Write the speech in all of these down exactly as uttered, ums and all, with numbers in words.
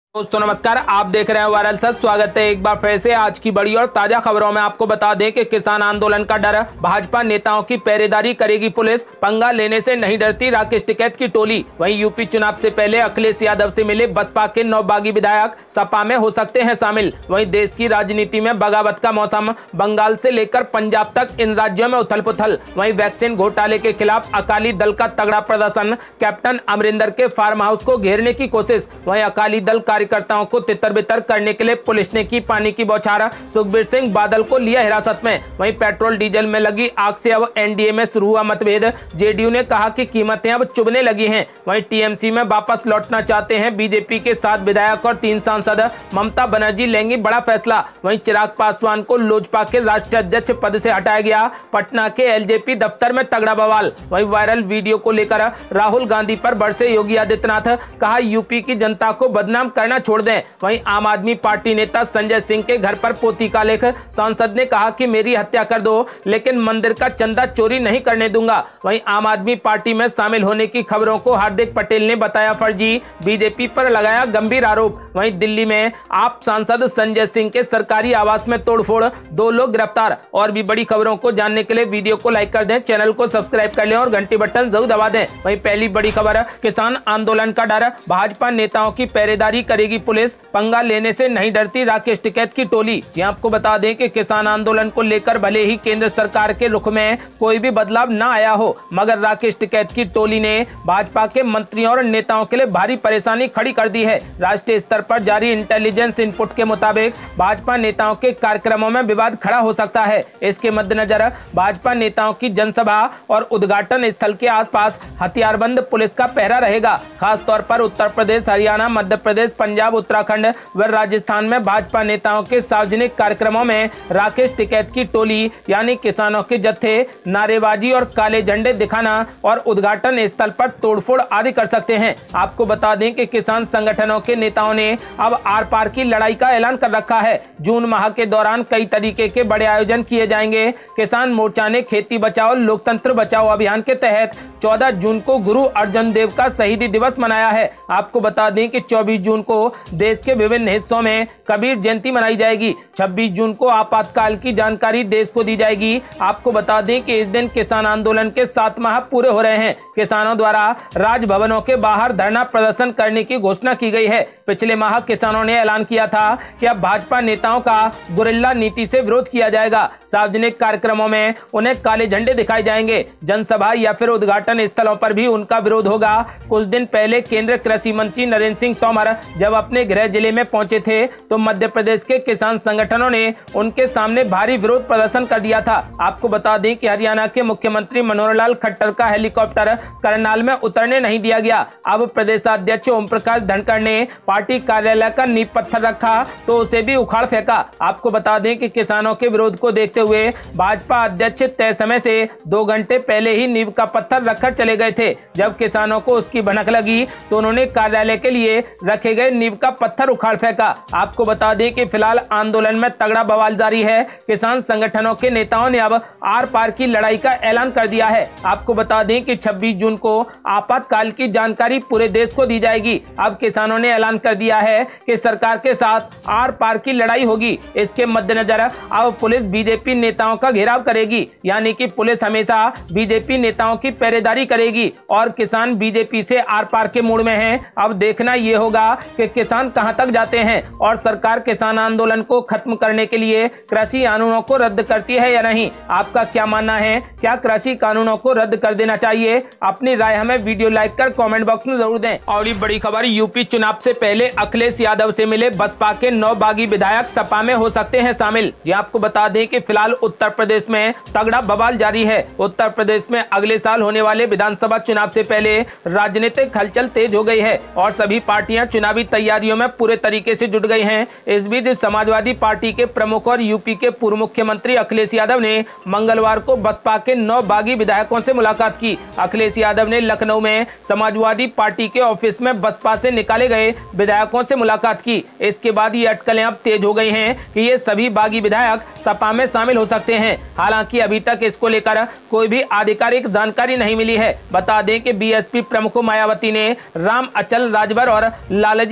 दोस्तों नमस्कार, आप देख रहे हैं वायरल सच। स्वागत है एक बार फिर से आज की बड़ी और ताजा खबरों में। आपको बता दें कि किसान आंदोलन का डर, भाजपा नेताओं की पहरेदारी करेगी पुलिस, पंगा लेने से नहीं डरती राकेश टिकैत की टोली। वहीं यूपी चुनाव से पहले अखिलेश यादव से मिले बसपा के नौ बागी विधायक सपा में हो सकते हैं शामिल। वहीं देश की राजनीति में बगावत का मौसम, बंगाल से लेकर पंजाब तक इन राज्यों में उथल पुथल। वहीं वैक्सीन घोटाले के खिलाफ अकाली दल का तगड़ा प्रदर्शन, कैप्टन अमरिंदर के फार्म हाउस को घेरने की कोशिश। वहीं अकाली दल कार्यकर्ताओं को तितर बितर करने के लिए पुलिस ने की पानी की बौछार, सुखबीर सिंह बादल को लिया हिरासत में। वहीं पेट्रोल डीजल में लगी आग से अब एनडीए में शुरू हुआ मतभेद, जेडीयू ने कहा कि कीमतें अब चुभने लगी हैं। वहीं टीएमसी में वापस लौटना चाहते हैं बीजेपी के सात विधायक और तीन सांसद, ममता बनर्जी लेंगी बड़ा फैसला। वहीं चिराग पासवान को लोजपा के राष्ट्रीय अध्यक्ष पद से हटाया गया, पटना के एलजेपी दफ्तर में तगड़ा बवाल। वहीं वायरल वीडियो को लेकर राहुल गांधी पर बरसे योगी आदित्यनाथ, कहा यूपी की जनता को बदनाम करना छोड़ दें। वहीं आम आदमी पार्टी नेता संजय सिंह के घर पर पोती का लेख, सांसद ने कहा कि मेरी हत्या कर दो लेकिन मंदिर का चंदा चोरी नहीं करने दूंगा। वहीं आम आदमी पार्टी में शामिल होने की खबरों को हार्दिक पटेल ने बताया फर्जी, बीजेपी पर लगाया गंभीर आरोप। वहीं दिल्ली में आप सांसद संजय सिंह के सरकारी आवास में तोड़फोड़, दो लोग गिरफ्तार। और भी बड़ी खबरों को जानने के लिए वीडियो को लाइक कर दें, चैनल को सब्सक्राइब कर लें और घंटी बटन जरूर दबा दें। वहीं पहली बड़ी खबर, किसान आंदोलन का डर, भाजपा नेताओं की पहरेदारी करेगी पुलिस, पंगा लेने से नहीं डरती राकेश टिकैत की टोली। ये आपको बता दें कि किसान आंदोलन को लेकर भले ही केंद्र सरकार के रुख में कोई भी बदलाव न आया हो, मगर राकेश टिकैत की टोली ने भाजपा के मंत्रियों और नेताओं के लिए भारी परेशानी खड़ी कर दी है। राष्ट्रीय स्तर पर जारी इंटेलिजेंस इनपुट के मुताबिक भाजपा नेताओं के कार्यक्रमों में विवाद खड़ा हो सकता है। इसके मद्देनजर भाजपा नेताओं की जनसभा और उद्घाटन स्थल के आसपास हथियारबंद पुलिस का पहरा रहेगा। खासतौर पर उत्तर प्रदेश, हरियाणा, मध्य प्रदेश, पंजाब, उत्तराखंड व राजस्थान में भाजपा नेताओं के सार्वजनिक कार्यक्रमों में राकेश टिकैत की टोली यानी किसानों के जत्थे नारेबाजी और काले झंडे दिखाना और उद्घाटन स्थल पर तोड़फोड़ आदि कर सकते हैं। आपको बता दें कि किसान संगठनों के नेताओं ने अब आर पार की लड़ाई का ऐलान कर रखा है। जून माह के दौरान कई तरीके के बड़े आयोजन किए जाएंगे। किसान मोर्चा ने खेती बचाओ लोकतंत्र बचाओ अभियान के तहत चौदह जून को गुरु अर्जुन देव का शहीदी दिवस मनाया है। आपको बता दें कि चौबीस जून को देश के विभिन्न हिस्सों में कबीर जयंती मनाई जाएगी। छब्बीस जून को आपातकाल की जानकारी देश को दी जाएगी। आपको बता दें कि इस दिन किसान आंदोलन के सात माह पूरे हो रहे हैं। किसानों द्वारा राजभवनों के बाहर धरना प्रदर्शन करने की घोषणा की गई है। पिछले माह किसानों ने ऐलान किया था कि अब भाजपा नेताओं का गुरिल्ला नीति से विरोध किया जाएगा। सार्वजनिक कार्यक्रमों में उन्हें काले झंडे दिखाए जाएंगे। जनसभा या फिर उद्घाटन स्थलों पर भी उनका विरोध होगा। कुछ दिन पहले केंद्रीय कृषि मंत्री नरेंद्र सिंह तोमर जब अपने गृह जिले में पहुंचे थे तो मध्य प्रदेश के किसान संगठनों ने उनके सामने भारी विरोध प्रदर्शन कर दिया था। आपको बता दें कि हरियाणा के मुख्यमंत्री मनोहर लाल खट्टर का हेलीकॉप्टर करनाल में उतरने नहीं दिया गया। अब प्रदेशाध्यक्ष ओम प्रकाश धनखड़ ने पार्टी कार्यालय का नींव पत्थर रखा तो उसे भी उखाड़ फेंका। आपको बता दें कि किसानों के विरोध को देखते हुए भाजपा अध्यक्ष तय समय से दो घंटे पहले ही नींव का पत्थर रखकर चले गए थे। जब किसानों को उसकी भनक लगी तो उन्होंने कार्यालय के लिए रखे गए नींव का पत्थर उखाड़ फेंका। आपको बता दें कि फिलहाल आंदोलन में तगड़ा बवाल जारी है। किसान संगठनों के नेताओं ने अब आर पार की लड़ाई का ऐलान कर दिया है। आपको बता दें कि छब्बीस जून को आपातकाल की जानकारी पूरे देश को दी जाएगी। अब किसानों ने ऐलान कर दिया है कि सरकार के साथ आर पार की लड़ाई होगी। इसके मद्देनजर अब पुलिस बीजेपी नेताओं का घेराव करेगी, यानी कि पुलिस हमेशा बीजेपी नेताओं की पहरेदारी करेगी और किसान बीजेपी से आर पार के मूड में हैं। अब देखना यह होगा कि किसान कहां तक जाते हैं और सरकार किसान आंदोलन को खत्म करने के लिए कृषि कानूनों को रद्द करती है या नहीं। आपका क्या मानना है, क्या कृषि कानूनों को रद्द कर देना चाहिए? अपनी राय हमें वीडियो लाइक कर कमेंट बॉक्स में जरूर दें। और ये बड़ी खबर, यूपी चुनाव से पहले अखिलेश यादव से मिले बसपा के नौ बागी विधायक सपा में हो सकते हैं शामिल। जी आपको बता दें कि फिलहाल उत्तर प्रदेश में तगड़ा बवाल जारी है। उत्तर प्रदेश में अगले साल होने वाले विधानसभा चुनाव से पहले राजनीतिक हलचल तेज हो गई है और सभी पार्टियां चुनावी तैयारियों में पूरे तरीके से जुट गई हैं। इस बीच समाजवादी पार्टी के प्रमुख और यूपी के पूर्व मुख्यमंत्री अखिलेश यादव ने मंगलवार को बसपा के नौ बागी विधायकों से मुलाकात की। अखिलेश यादव ने लखनऊ में समाजवादी पार्टी के ऑफिस में बसपा से निकाले गए विधायकों से मुलाकात की। इसके बाद ये अटकलें अब तेज हो गई हैं कि ये सभी बागी विधायक सपा में शामिल हो सकते हैं। हालांकि अभी तक इसको लेकर कोई भी आधिकारिक जानकारी नहीं मिली है। बता दें कि बीएसपी प्रमुख मायावती ने राम अचल राजभर और लालजी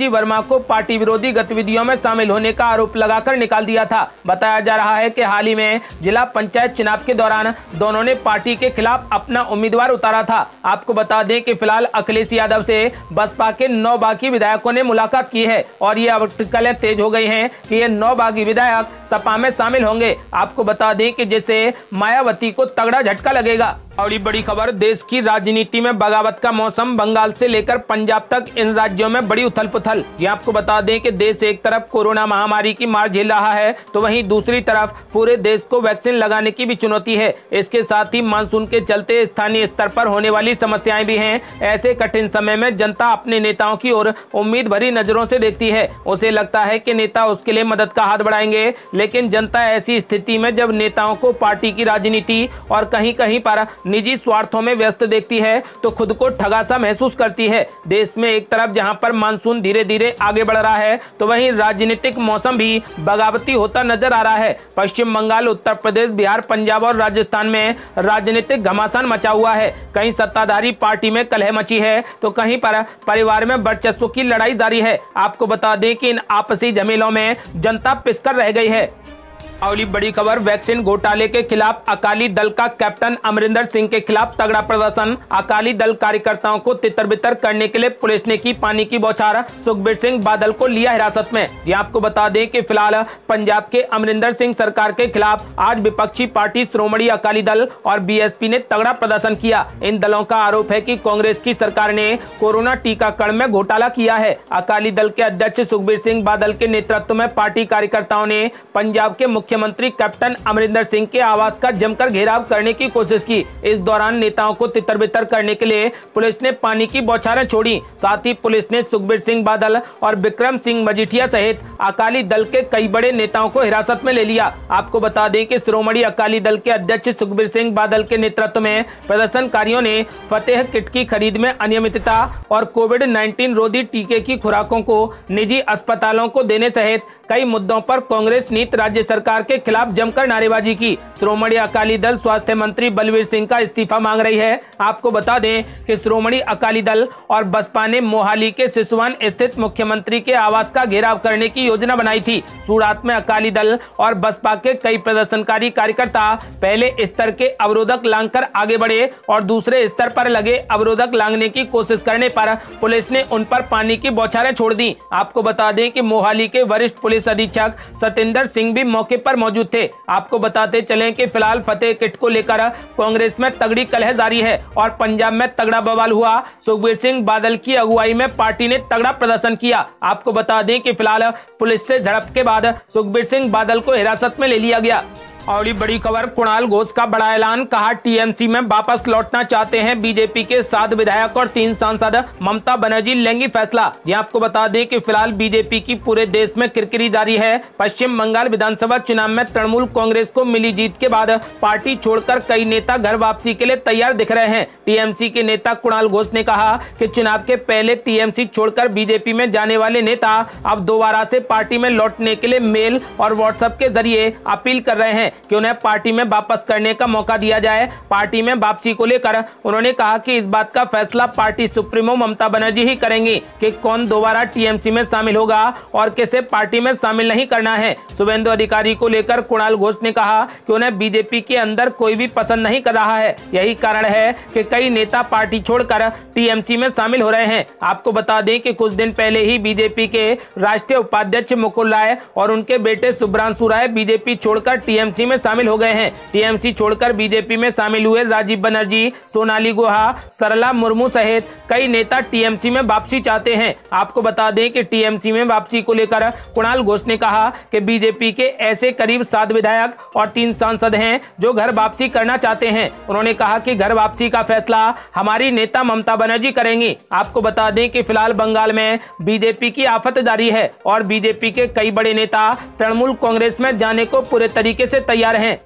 वर्मा को पार्टी विरोधी गतिविधियों में शामिल होने का आरोप लगाकर निकाल दिया था। बताया जा रहा है कि हाल ही में जिला पंचायत चुनाव के दौरान दोनों ने पार्टी के खिलाफ अपना उम्मीदवार उतारा था। आपको बता दें कि फिलहाल अखिलेश यादव से बसपा के नौ बागी विधायकों ने मुलाकात की है और ये अटकलें तेज हो गई हैं कि ये नौ बागी विधायक सपा में शामिल होंगे। आपको बता दें कि जिससे मायावती को तगड़ा झटका लगेगा। और बड़ी खबर, देश की राजनीति में बगावत का मौसम, बंगाल से लेकर पंजाब तक इन राज्यों में बड़ी उथल पुथल। ये आपको बता दें कि देश एक तरफ कोरोना महामारी की मार झेल रहा है तो वहीं दूसरी तरफ पूरे देश को वैक्सीन लगाने की भी चुनौती है। इसके साथ ही मानसून के चलते स्थानीय स्तर पर होने वाली समस्याएं भी हैं। ऐसे कठिन समय में जनता अपने नेताओं की ओर उम्मीद भरी नजरों से देखती है। उसे लगता है कि नेता उसके लिए मदद का हाथ बढ़ाएंगे, लेकिन जनता ऐसी स्थिति में जब नेताओं को पार्टी की राजनीति और कहीं कहीं पर निजी स्वार्थों में व्यस्त देखती है तो खुद को ठगा सा महसूस करती है। देश में एक तरफ जहां पर मानसून धीरे धीरे आगे बढ़ रहा है तो वहीं राजनीतिक मौसम भी बगावती होता नजर आ रहा है। पश्चिम बंगाल, उत्तर प्रदेश, बिहार, पंजाब और राजस्थान में राजनीतिक घमासान मचा हुआ है। कहीं सत्ताधारी पार्टी में कलह मची है तो कहीं पर परिवार में वर्चस्व की लड़ाई जारी है। आपको बता दें कि इन आपसी झमेलों में जनता पिसकर रह गई है। अगली बड़ी खबर, वैक्सीन घोटाले के खिलाफ अकाली दल का कैप्टन अमरिंदर सिंह के खिलाफ तगड़ा प्रदर्शन। अकाली दल कार्यकर्ताओं को तितर बितर करने के लिए पुलिस ने की पानी की बौछार। सुखबीर सिंह बादल को लिया हिरासत में। जी आपको बता दें कि फिलहाल पंजाब के अमरिंदर सिंह सरकार के खिलाफ आज विपक्षी पार्टी श्रोमणी अकाली दल और बीएसपी ने तगड़ा प्रदर्शन किया। इन दलों का आरोप है कि कांग्रेस की सरकार ने कोरोना टीकाकरण में घोटाला किया है। अकाली दल के अध्यक्ष सुखबीर सिंह बादल के नेतृत्व में पार्टी कार्यकर्ताओं ने पंजाब के मुख्यमंत्री कैप्टन अमरिंदर सिंह के आवास का जमकर घेराव करने की कोशिश की। इस दौरान नेताओं को तितर-बितर करने के लिए पुलिस ने पानी की बौछारें छोड़ी। साथ ही पुलिस ने सुखबीर सिंह बादल और विक्रम सिंह मजीठिया सहित अकाली दल के कई बड़े नेताओं को हिरासत में ले लिया। आपको बता दें कि श्रोमणी अकाली दल के अध्यक्ष सुखबीर सिंह बादल के नेतृत्व में प्रदर्शनकारियों ने फतेह किट की खरीद में अनियमितता और कोविड नाइन्टीन रोधी टीके की खुराकों को निजी अस्पतालों को देने सहित कई मुद्दों पर कांग्रेस नीति राज्य सरकार के खिलाफ जमकर नारेबाजी की। श्रोमणी अकाली दल स्वास्थ्य मंत्री बलवीर सिंह का इस्तीफा मांग रही है। आपको बता दें कि श्रोमणी अकाली दल और बसपा ने मोहाली के सिसवान स्थित मुख्यमंत्री के आवास का घेराव करने की योजना बनाई थी। सूरत में अकाली दल और बसपा के कई प्रदर्शनकारी कार्यकर्ता पहले स्तर के अवरोधक लांघकर आगे बढ़े और दूसरे स्तर पर लगे अवरोधक लांघने की कोशिश करने पर पुलिस ने उन पर पानी की बौछारें छोड़ दी। आपको बता दें कि मोहाली के वरिष्ठ पुलिस अधीक्षक सतेंद्र सिंह भी मौके पर मौजूद थे। आपको बताते चलें कि फिलहाल फतेह किट को लेकर कांग्रेस में तगड़ी कलह जारी है और पंजाब में तगड़ा बवाल हुआ। सुखबीर सिंह बादल की अगुवाई में पार्टी ने तगड़ा प्रदर्शन किया। आपको बता दें कि फिलहाल पुलिस से झड़प के बाद सुखबीर सिंह बादल को हिरासत में ले लिया गया। और बड़ी खबर, कुणाल घोष का बड़ा ऐलान, कहा टीएमसी में वापस लौटना चाहते हैं बीजेपी के सात विधायक और तीन सांसद, ममता बनर्जी लेंगी फैसला। ये आपको बता दें कि फिलहाल बीजेपी की पूरे देश में किरकिरी जारी है। पश्चिम बंगाल विधानसभा चुनाव में तृणमूल कांग्रेस को मिली जीत के बाद पार्टी छोड़कर कई नेता घर वापसी के लिए तैयार दिख रहे हैं। टीएमसी के नेता कुणाल घोष ने कहा कि चुनाव के पहले टीएमसी छोड़कर बीजेपी में जाने वाले नेता अब दोबारा से पार्टी में लौटने के लिए मेल और व्हाट्सएप के जरिए अपील कर रहे हैं कि उन्हें पार्टी में वापस करने का मौका दिया जाए। पार्टी में वापसी को लेकर उन्होंने कहा कि इस बात का फैसला पार्टी सुप्रीमो ममता बनर्जी ही करेंगी कि कौन दोबारा टीएमसी में शामिल होगा और किसे पार्टी में शामिल नहीं करना है। शुभेंदु अधिकारी को लेकर कुणाल घोष ने कहा कि उन्हें बीजेपी के अंदर कोई भी पसंद नहीं कर रहा है। यही कारण है कि कई नेता पार्टी छोड़कर टीएमसी में शामिल हो रहे हैं। आपको बता दें कि कुछ दिन पहले ही बीजेपी के राष्ट्रीय उपाध्यक्ष मुकुल राय और उनके बेटे शुभ्रांशु राय बीजेपी छोड़कर टीएमसी में शामिल हो गए हैं। टीएमसी छोड़कर बीजेपी में शामिल हुए राजीव बनर्जी, सोनाली गुहा, सरला मुर्मू सहित कई नेता टीएमसी में वापसी चाहते हैं। आपको बता दें कि टीएमसी में वापसी को लेकर कुणाल घोष ने कहा कि बीजेपी के ऐसे करीब सात विधायक और तीन सांसद हैं जो घर वापसी करना चाहते हैं। उन्होंने कहा कि घर वापसी का फैसला हमारी नेता ममता बनर्जी करेंगी। आपको बता दें कि फिलहाल बंगाल में बीजेपी की आफत जारी है और बीजेपी के कई बड़े नेता तृणमूल कांग्रेस में जाने को पूरे तरीके से तैयार हैं।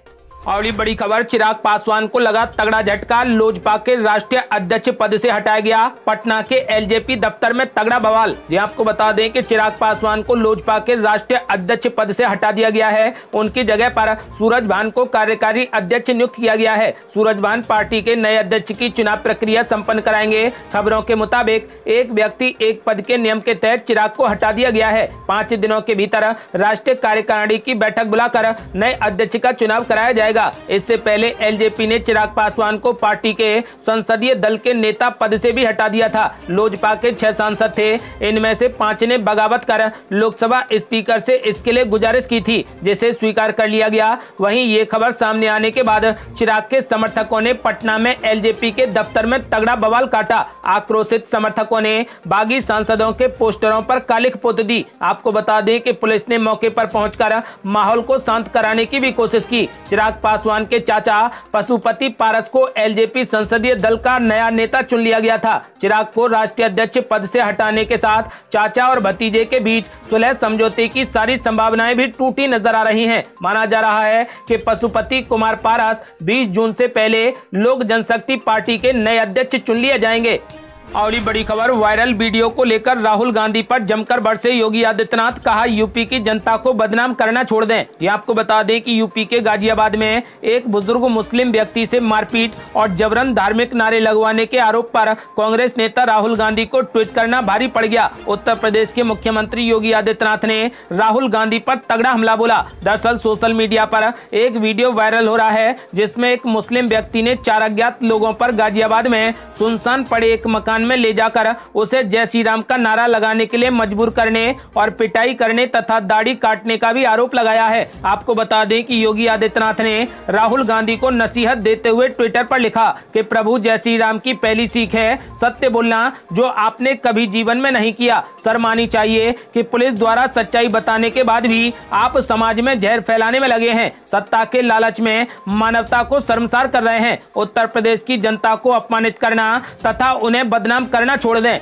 और बड़ी खबर, चिराग पासवान को लगा तगड़ा झटका, लोजपा के राष्ट्रीय अध्यक्ष पद से हटाया गया। पटना के एलजेपी दफ्तर में तगड़ा बवाल। ये आपको बता दें कि चिराग पासवान को लोजपा के राष्ट्रीय अध्यक्ष पद से हटा दिया गया है। उनकी जगह पर सूरजभान को कार्यकारी अध्यक्ष नियुक्त किया गया है। सूरजभान पार्टी के नए अध्यक्ष की चुनाव प्रक्रिया संपन्न कराएंगे। खबरों के मुताबिक एक व्यक्ति एक पद के नियम के तहत चिराग को हटा दिया गया है। पांच दिनों के भीतर राष्ट्रीय कार्यकारिणी की बैठक बुलाकर नए अध्यक्ष का चुनाव कराया जाएगा। इससे पहले एलजेपी ने चिराग पासवान को पार्टी के संसदीय दल के नेता पद से भी हटा दिया था। लोजपा के छह सांसद थे, इनमें से पांच ने बगावत कर लोकसभा स्पीकर से इसके लिए गुजारिश की थी, जिसे स्वीकार कर लिया गया। वहीं ये खबर सामने आने के बाद चिराग के समर्थकों ने पटना में एलजेपी के दफ्तर में तगड़ा बवाल काटा। आक्रोशित समर्थकों ने बागी सांसदों के पोस्टरों पर कालिख पोत दी। आपको बता दें कि पुलिस ने मौके पर पहुंचकर माहौल को शांत कराने की भी कोशिश की। चिराग पासवान के चाचा पशुपति पारस को एलजेपी संसदीय दल का नया नेता चुन लिया गया था। चिराग को राष्ट्रीय अध्यक्ष पद से हटाने के साथ चाचा और भतीजे के बीच सुलह समझौते की सारी संभावनाएं भी टूटी नजर आ रही हैं। माना जा रहा है कि पशुपति कुमार पारस बीस जून से पहले लोक जनशक्ति पार्टी के नए अध्यक्ष चुन लिए जाएंगे। और बड़ी खबर, वायरल वीडियो को लेकर राहुल गांधी पर जमकर बरसे योगी आदित्यनाथ। कहा, यूपी की जनता को बदनाम करना छोड़ दें। ये आपको बता दें कि यूपी के गाजियाबाद में एक बुजुर्ग मुस्लिम व्यक्ति से मारपीट और जबरन धार्मिक नारे लगवाने के आरोप पर कांग्रेस नेता राहुल गांधी को ट्वीट करना भारी पड़ गया। उत्तर प्रदेश के मुख्यमंत्री योगी आदित्यनाथ ने राहुल गांधी पर तगड़ा हमला बोला। दरअसल सोशल मीडिया पर एक वीडियो वायरल हो रहा है, जिसमें एक मुस्लिम व्यक्ति ने चार अज्ञात लोगों पर गाजियाबाद में सुनसान पड़े एक मकान में ले जाकर उसे जय श्री राम का नारा लगाने के लिए मजबूर करने और पिटाई करने तथा दाढ़ी काटने का भी आरोप लगाया है। आपको बता दें कि योगी आदित्यनाथ ने राहुल गांधी को नसीहत देते हुए ट्विटर पर लिखा कि प्रभु जय श्री राम की पहली सीख है सत्य बोलना, जो आपने कभी जीवन में नहीं किया। शर्म आनी चाहिए कि पुलिस द्वारा सच्चाई बताने के बाद भी आप समाज में जहर फैलाने में लगे हैं। सत्ता के लालच में मानवता को शर्मसार कर रहे हैं। उत्तर प्रदेश की जनता को अपमानित करना तथा उन्हें बदनाम करना छोड़ दें।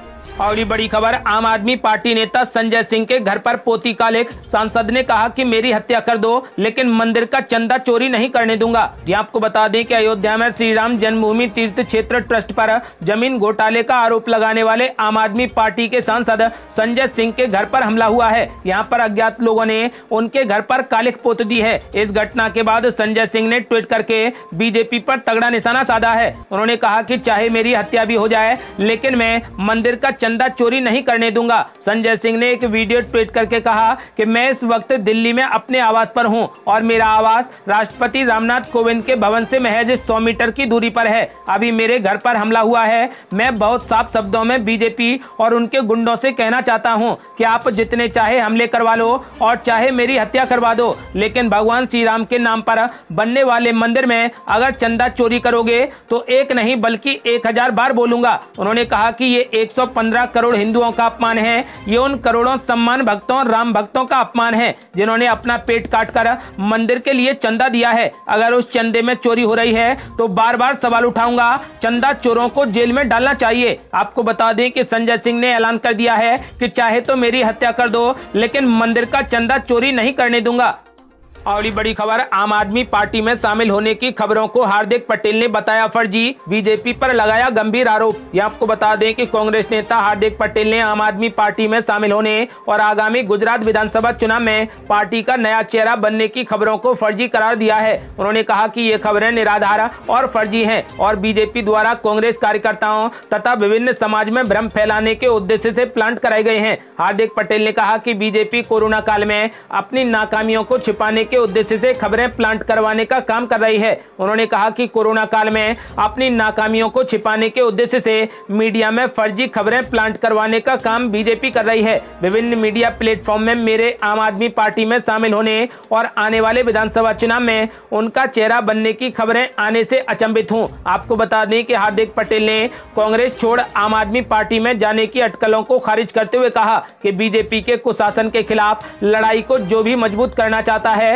और ये बड़ी खबर, आम आदमी पार्टी नेता संजय सिंह के घर पर पोती का लेख। सांसद ने कहा कि मेरी हत्या कर दो, लेकिन मंदिर का चंदा चोरी नहीं करने दूंगा। ये आपको बता दें कि अयोध्या में श्री राम जन्मभूमि तीर्थ क्षेत्र ट्रस्ट पर जमीन घोटाले का आरोप लगाने वाले आम आदमी पार्टी के सांसद संजय सिंह के घर पर हमला हुआ है। यहाँ पर अज्ञात लोगों ने उनके घर पर कालिख पोत दी है। इस घटना के बाद संजय सिंह ने ट्वीट करके बीजेपी पर तगड़ा निशाना साधा है। उन्होंने कहा कि चाहे मेरी हत्या भी हो जाए, लेकिन मैं मंदिर का चंदा चोरी नहीं करने दूंगा। संजय सिंह ने एक वीडियो ट्वीट करके कहा कि मैं इस वक्त दिल्ली में अपने आवास पर हूं और मेरा आवास राष्ट्रपति रामनाथ कोविंद के भवन से महज सौ मीटर की दूरी पर है। अभी मेरे घर पर हमला हुआ है। मैं बहुत साफ शब्दों में बीजेपी और उनके गुंडों से कहना चाहता हूं कि आप जितने चाहे हमले करवा लो और चाहे मेरी हत्या करवा दो, लेकिन भगवान श्री राम के नाम पर बनने वाले मंदिर में अगर चंदा चोरी करोगे तो एक नहीं बल्कि एक हजार बार बोलूंगा। उन्होंने कहा कि ये एक सौ पंद्रह करोड़ हिंदुओं का अपमान है। ये उन करोड़ों सम्मान भक्तों, राम भक्तों का अपमान है जिन्होंने अपना पेट काटकर मंदिर के लिए चंदा दिया है। अगर उस चंदे में चोरी हो रही है तो बार बार सवाल उठाऊंगा। चंदा चोरों को जेल में डालना चाहिए। आपको बता दें कि संजय सिंह ने ऐलान कर दिया है कि चाहे तो मेरी हत्या कर दो, लेकिन मंदिर का चंदा चोरी नहीं करने दूंगा। और बड़ी खबर, आम आदमी पार्टी में शामिल होने की खबरों को हार्दिक पटेल ने बताया फर्जी। बीजेपी पर लगाया गंभीर आरोप। यह आपको बता दें कि कांग्रेस नेता हार्दिक पटेल ने आम आदमी पार्टी में शामिल होने और आगामी गुजरात विधानसभा चुनाव में पार्टी का नया चेहरा बनने की खबरों को फर्जी करार दिया है। उन्होंने कहा कि ये खबरें निराधार और फर्जी हैं और बीजेपी द्वारा कांग्रेस कार्यकर्ताओं तथा विभिन्न समाज में भ्रम फैलाने के उद्देश्य से प्लांट कराए गए हैं। हार्दिक पटेल ने कहा कि बीजेपी कोरोना काल में अपनी नाकामियों को छिपाने के उद्देश्य से खबरें प्लांट करवाने का काम कर रही है। उन्होंने कहा कि कोरोना काल में अपनी नाकामियों को छिपाने के उद्देश्य से मीडिया में फर्जी खबरें प्लांट करवाने का काम बीजेपी कर रही है। विभिन्न मीडिया प्लेटफॉर्म में मेरे आम आदमी पार्टी में शामिल होने और आने वाले विधानसभा चुनाव में उनका चेहरा बनने की खबरें आने से अचंभित हूं। आपको बता दें कि हार्दिक पटेल ने कांग्रेस छोड़ आम आदमी पार्टी में जाने की अटकलों को खारिज करते हुए कहा कि बीजेपी के कुशासन के खिलाफ लड़ाई को जो भी मजबूत करना चाहता है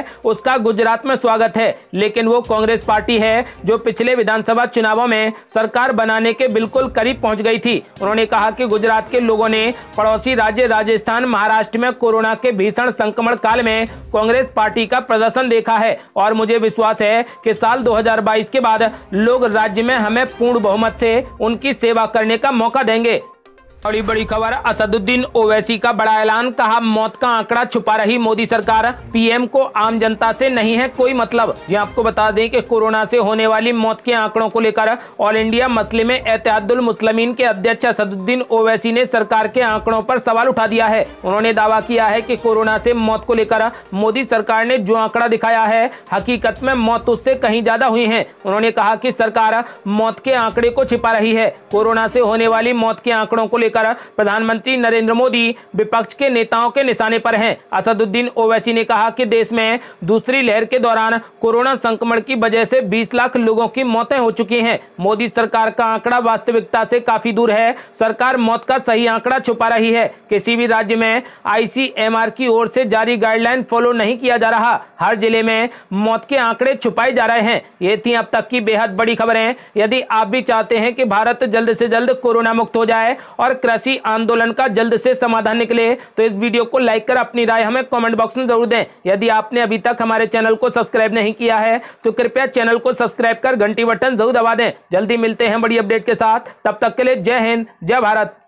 उसका गुजरात में स्वागत है, लेकिन वो कांग्रेस पार्टी है जो पिछले विधानसभा चुनावों में सरकार बनाने के बिल्कुल करीब पहुंच गई थी। उन्होंने कहा कि गुजरात के लोगों ने पड़ोसी राज्य राजस्थान, महाराष्ट्र में कोरोना के भीषण संक्रमण काल में कांग्रेस पार्टी का प्रदर्शन देखा है और मुझे विश्वास है कि साल दो हज़ार बाईस के बाद लोग राज्य में हमें पूर्ण बहुमत से उनकी सेवा करने का मौका देंगे। बड़ी बड़ी खबर, असदुद्दीन ओवैसी का बड़ा ऐलान, कहा मौत का आंकड़ा छुपा रही मोदी सरकार, पीएम को आम जनता से नहीं है कोई मतलब। जी आपको बता दें कि कोरोना से होने वाली मौत के आंकड़ों को लेकर ऑल इंडिया मुस्लिम एत्तेहादुल मुस्लिमीन के अध्यक्ष असदुद्दीन ओवैसी ने सरकार के आंकड़ों पर सवाल उठा दिया है। उन्होंने दावा किया है कि कोरोना से मौत को लेकर मोदी सरकार ने जो आंकड़ा दिखाया है, हकीकत में मौत उससे कहीं ज्यादा हुई है। उन्होंने कहा कि सरकार मौत के आंकड़े को छिपा रही है। कोरोना से होने वाली मौत के आंकड़ों को लेकर प्रधानमंत्री नरेंद्र मोदी विपक्ष के नेताओं के निशाने पर हैं। असदुद्दीन ओवैसी ने कहा कि देश में दूसरी लहर के दौरान कोरोना संक्रमण की वजह से बीस लाख लोगों की मौतें हो चुकी हैं। मोदी सरकार का आंकड़ा वास्तविकता से काफी दूर है। सरकार मौत का सही आंकड़ा छुपा रही है। किसी भी राज्य में आईसीएमआर की ओर से जारी गाइडलाइन फॉलो नहीं किया जा रहा। हर जिले में मौत के आंकड़े छुपाए जा रहे हैं। ये थी अब तक की बेहद बड़ी खबरें। यदि आप भी चाहते हैं कि भारत जल्द से जल्द कोरोना मुक्त हो जाए और कृषि आंदोलन का जल्द से समाधान निकले, तो इस वीडियो को लाइक कर अपनी राय हमें कमेंट बॉक्स में जरूर दें। यदि आपने अभी तक हमारे चैनल को सब्सक्राइब नहीं किया है तो कृपया चैनल को सब्सक्राइब कर घंटी बटन जरूर दबा दें। जल्दी मिलते हैं बड़ी अपडेट के साथ, तब तक के लिए जय हिंद, जय भारत।